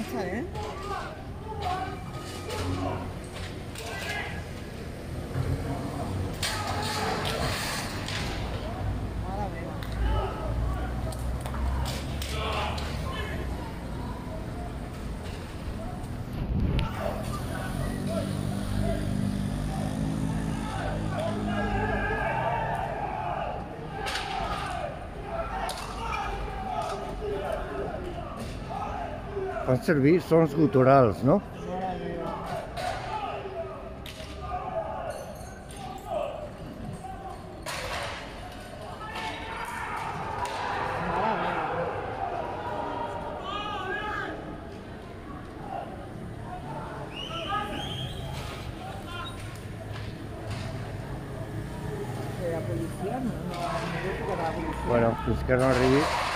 planxa, eh? Mare meva. Fan servir sons guturals, no? Mare meva. Mare meva. De la policia? No, no, no puc anar a la policia. Bueno, fins que no arribi.